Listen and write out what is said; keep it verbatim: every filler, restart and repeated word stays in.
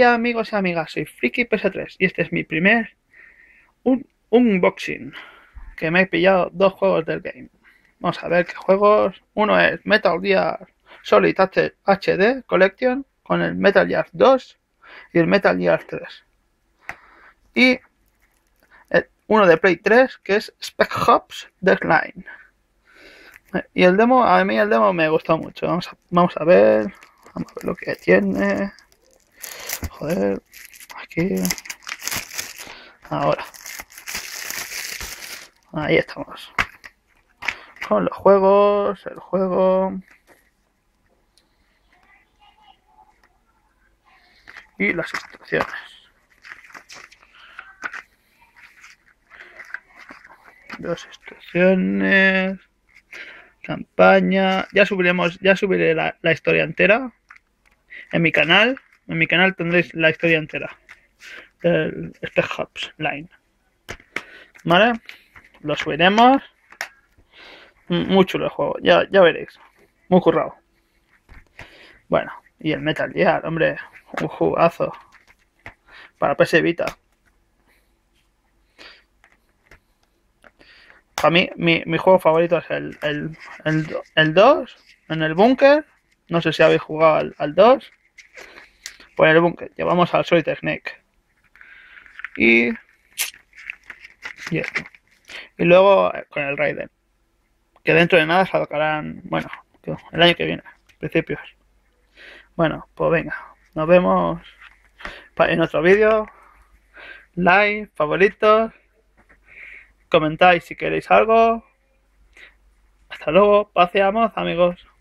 día, amigos y amigas, soy Friki P S tres y este es mi primer un unboxing, que me he pillado dos juegos del game. Vamos a ver qué juegos. Uno es Metal Gear Solid H D Collection con el Metal Gear dos y el Metal Gear tres. Y uno de Play tres que es Spec Ops Deadline. Y el demo, a mí el demo me gustó mucho. Vamos a, vamos a ver. Vamos a ver lo que tiene. Joder. Aquí. Ahora. Ahí estamos. Con los juegos. El juego. Y las instrucciones. Dos instrucciones. Campaña. Ya subiremos, ya subiré la, la historia entera en mi canal. En mi canal tendréis la historia entera del Spec Ops Line. Vale, lo subiremos. Muy chulo el juego, ya, ya veréis. Muy currado. Bueno, y el Metal Gear, hombre, un jugazo para P S Vita. Para mí, mi, mi juego favorito es el, el, el, el dos, en el búnker. No sé si habéis jugado al, al dos. Pues en el búnker llevamos al Solid Snake. Y, y esto. Y luego con el Raiden. Que dentro de nada sacarán, bueno, el año que viene, principios. Bueno, pues venga, nos vemos en otro vídeo. Like, favoritos. Comentáis si queréis algo. Hasta luego, paz y amor, amigos.